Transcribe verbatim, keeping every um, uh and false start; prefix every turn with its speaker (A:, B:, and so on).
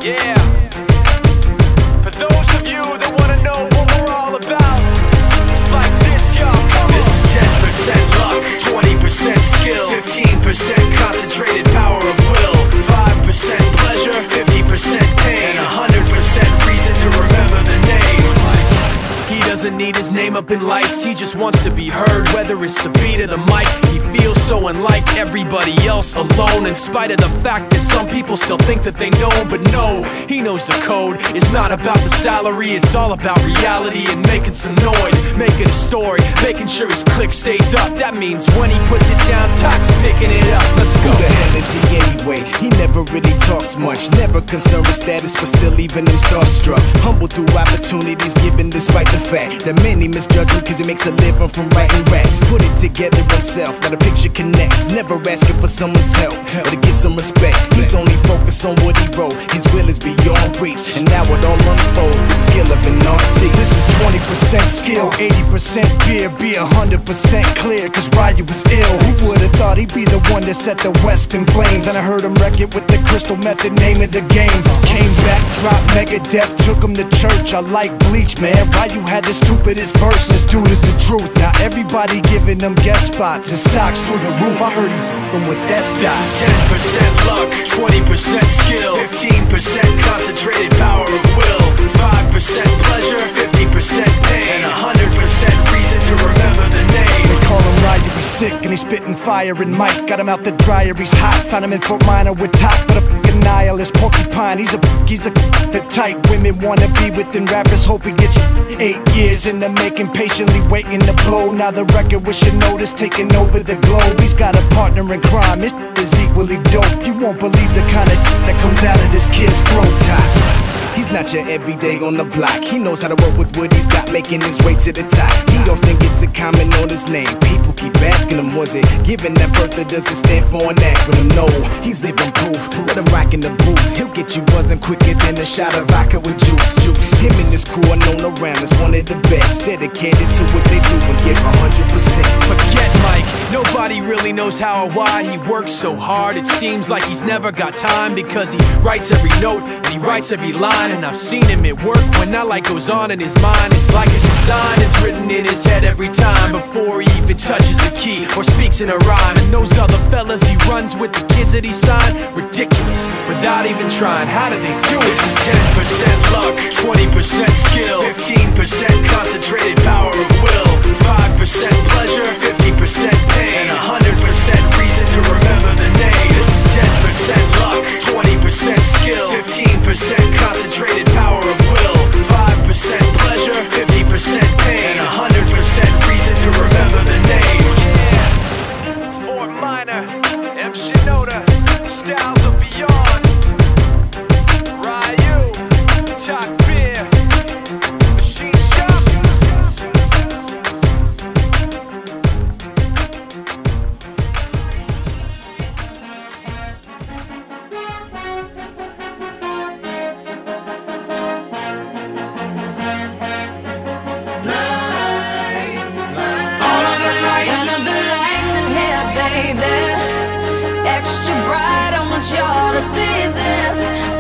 A: Yeah. For those of you that wanna know what we're all about, it's like this, y'all. This is ten percent luck, twenty percent skill, fifteen percent concentrated power of will, five percent pleasure, fifty percent pain, and one hundred percent reason to remember the name. He doesn't need his name up in lights, he just wants to be heard, whether it's the beat or the mic. He feels so unlike everybody else, alone, in spite of the fact that some people still think that they know. But no, he knows the code. It's not about the salary, it's all about reality and making some noise, making a story, making sure his click stays up. That means when he puts it down, Tox picking it up. Let's go.
B: Who the hell is he anyway? He never really talks much, never concerned with status, but still even him starstruck. Humble through opportunities given despite the fact that many misjudge him cause he makes a living from writing raps. Put it together himself, got a picture connects, never asking for someone's help or to get some respect. He's only focused on what he wrote, his will is beyond reach, and now it all unfolds, the skill of an artist.
C: This is twenty percent skill, eighty percent fear, be one hundred percent clear, cause Ryu was ill. Who would've thought he'd be the one that set the West in flames? And I heard him wreck it with the Crystal Method, name of the game. Came back, dropped Megadeth, took him to church. I like Bleach, man. Ryu had the stupidest verse, this dude is the truth. Now everybody giving them guest spots and stocks through the roof. I heard he f***ing with that stock.
A: This is ten percent luck, twenty percent skill, fifteen percent concentrated power of will, five percent pleasure, fifty percent pain, and one hundred percent reason to remember the name.
C: They call him Ryu, he's sick and he's spitting fire. And Mike got him out the dryer, he's hot. Found him in Fort Minor with Top, but a f***ing nihilist porcupine. He's a he's a the type women wanna be within rappers. Hope he gets eight years in the making, patiently waiting to blow. Now the record with your notice taking over the globe. He's got a partner in crime, his is equally dope. You won't believe the kind of that comes out of this kid's throat.
B: He's not your everyday on the block. He knows how to work with what he's got, making his way to the top. He often gets a comment on his name. People keep asking him, was it given that birth that doesn't stand for an acronym? No, he's living proof. Let him rock in the booth. He'll get you buzzing quicker than a shot of vodka with juice. Juice. Him and his crew are known around as one of the best, dedicated to what they do and give one hundred percent.
A: Forget Mike, nobody really knows how or why he works so hard. It seems like he's never got time, because he writes every note and he writes every line. And I've seen him at work when that light goes on in his mind. It's like a design is written in his head every time, before he even touches a key or speaks in a rhyme. And those other fellas he runs with, the kids that he signed, ridiculous, without even trying. How do they do it? This is ten percent luck, twenty percent skill, fifteen percent concentrated power of will, five percent pleasure, fifty percent pain, and one hundred percent reason to remember the name. This is ten percent luck, twenty percent skill, fifteen percent concentrated power of will, five percent pleasure, fifty percent pain, and one hundred percent reason to remember the name. Yeah. Fort Minor, M. Shinoda, Styles of Beyond, Ryu, Talk Beer, Machine Shop.
D: Baby, extra bright, I want y'all to see this.